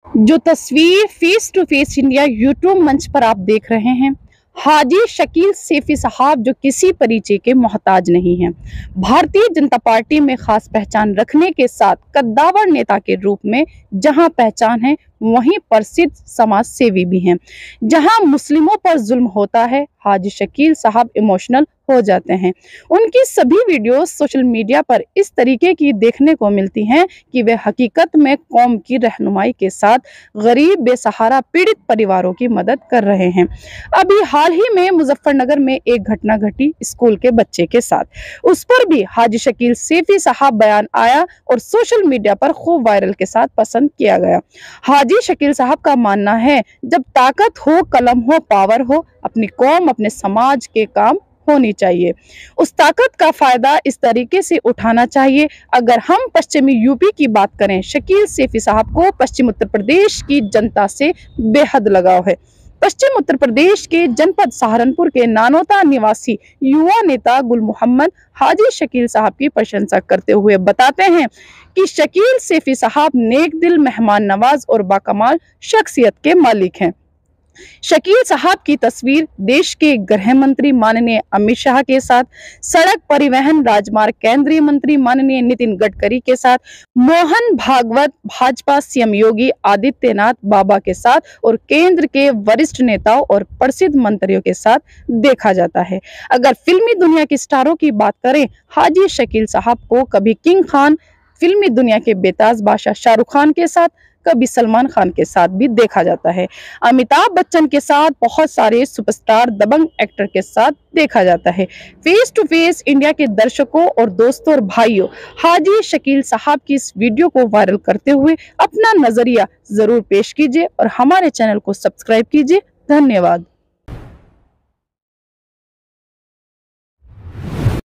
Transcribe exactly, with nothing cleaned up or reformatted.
जो तस्वीर face to face India YouTube मंच पर आप देख रहे हैं, हाजी शकील सैफी साहब जो किसी परिचय के मोहताज नहीं हैं। भारतीय जनता पार्टी में खास पहचान रखने के साथ कद्दावर नेता के रूप में जहां पहचान है, वहीं प्रसिद्ध समाज सेवी भी हैं। जहां मुस्लिमों पर जुल्म होता है, हाजी शकील साहब इमोशनल हो जाते हैं। उनकी सभी वीडियोस सोशल मीडिया पर इस तरीके की देखने को मिलती हैं कि वे हकीकत में कौम की रहनुमाई के साथ गरीब, बेसहारा, पीड़ित परिवारों की मदद कर रहे हैं। अभी हाल ही में मुजफ्फरनगर में एक घटना घटी स्कूल के बच्चे के साथ, उस पर भी हाजी शकील सैफी साहब बयान आया और सोशल मीडिया पर खूब वायरल के साथ पसंद किया गया। हाजी शकील साहब का मानना है, जब ताकत हो, कलम हो, पावर हो, अपनी कौम, अपने समाज के काम होनी चाहिए। उस ताकत का फायदा इस तरीके से उठाना चाहिए। अगर हम पश्चिमी यूपी की बात करें, शकील सैफी साहब को पश्चिम उत्तर प्रदेश की जनता से बेहद लगाव है। पश्चिम उत्तर प्रदेश के जनपद सहारनपुर के नानोता निवासी युवा नेता गुल मोहम्मद हाजी शकील साहब की प्रशंसा करते हुए बताते हैं कि शकील सैफी साहब नेक दिल, मेहमान नवाज और बाकमाल शख्सियत के मालिक हैं। शकील साहब की तस्वीर देश के गृह मंत्री माननीय अमित शाह के साथ, सड़क परिवहन राजमार्ग केंद्रीय मंत्री माननीय नितिन गडकरी के साथ, मोहन भागवत भाजपा सीएम योगी आदित्यनाथ बाबा के साथ और केंद्र के वरिष्ठ नेताओं और प्रसिद्ध मंत्रियों के साथ देखा जाता है। अगर फिल्मी दुनिया के स्टारों की बात करें, हाजी शकील साहब को कभी किंग खान, फिल्मी दुनिया के बेताज बादशाह शाहरुख खान के साथ, कभी सलमान खान के साथ भी देखा जाता है। अमिताभ बच्चन के साथ, बहुत सारे सुपरस्टार दबंग एक्टर के साथ देखा जाता है। फेस टू फेस इंडिया के दर्शकों और दोस्तों और भाइयों, हाजी शकील साहब की इस वीडियो को वायरल करते हुए अपना नजरिया जरूर पेश कीजिए और हमारे चैनल को सब्सक्राइब कीजिए। धन्यवाद।